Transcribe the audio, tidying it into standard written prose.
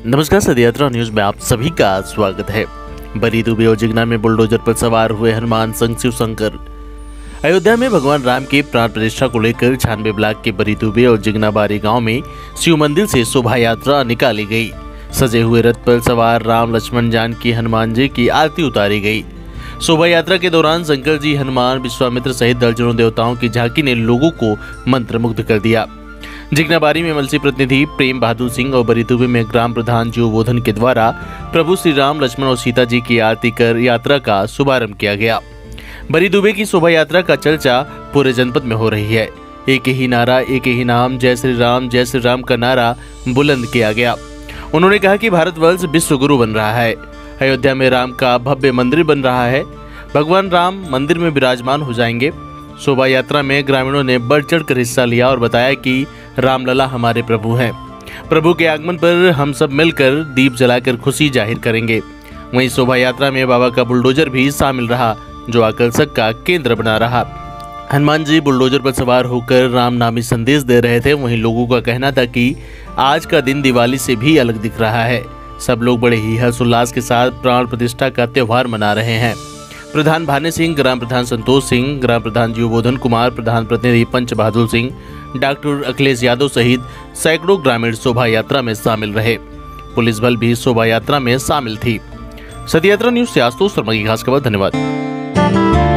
नमस्कार, सदयात्रा न्यूज में आप सभी का स्वागत है। बरी दुबे और जिगना में बुलडोजर पर सवार हुए हनुमान संग शिव शंकर। अयोध्या में भगवान राम के प्राण प्रतिष्ठा को लेकर 96 ब्लॉक के बरी दुबे और जिगना बारी गांव में शिव मंदिर से शोभा यात्रा निकाली गई। सजे हुए रथ पर सवार राम लक्ष्मण जानकी हनुमान जी की आरती उतारी गई। शोभा यात्रा के दौरान शंकर जी, हनुमान, विश्वामित्र सहित दर्जनों देवताओं की झांकी ने लोगों को मंत्रमुग्ध कर दिया। जिगनाबारी में मलसी प्रतिनिधि प्रेम बहादुर सिंह और बरी दुबे में ग्राम प्रधान जीव बोधन के द्वारा प्रभु श्री राम, लक्ष्मण और सीता जी की आरती कर यात्रा का शुभारंभ किया गया। बरी दुबे की शोभा यात्रा का चर्चा पूरे जनपद में हो रही है। एक ही नारा, एक ही नाम, जय श्री राम का नारा बुलंद किया गया। उन्होंने कहा कि भारतवर्ष विश्व गुरु बन रहा है। अयोध्या में राम का भव्य मंदिर बन रहा है। भगवान राम मंदिर में विराजमान हो जाएंगे। शोभा यात्रा में ग्रामीणों ने बढ़ चढ़कर हिस्सा लिया और बताया कि रामलला हमारे प्रभु हैं। प्रभु के आगमन पर हम सब मिलकर दीप जलाकर खुशी जाहिर करेंगे। वहीं शोभा यात्रा में बाबा का बुलडोजर भी शामिल रहा, जो आकर्षक का केंद्र बना रहा। हनुमान जी बुलडोजर पर सवार होकर राम नामी संदेश दे रहे थे। वहीं लोगों का कहना था कि आज का दिन दिवाली से भी अलग दिख रहा है। सब लोग बड़े ही हर्षोल्लास के साथ प्राण प्रतिष्ठा का त्योहार मना रहे हैं। प्रधान भाने सिंह, ग्राम प्रधान संतोष सिंह, ग्राम प्रधान जीव बोधन कुमार, प्रधान प्रतिनिधि पंच बहादुर सिंह, डॉक्टर अखिलेश यादव सहित सैकड़ों ग्रामीण शोभा यात्रा में शामिल रहे। पुलिस बल भी शोभा यात्रा में शामिल थी। सदयात्रा न्यूज से आशुतोष शर्मा की खास खबर। धन्यवाद।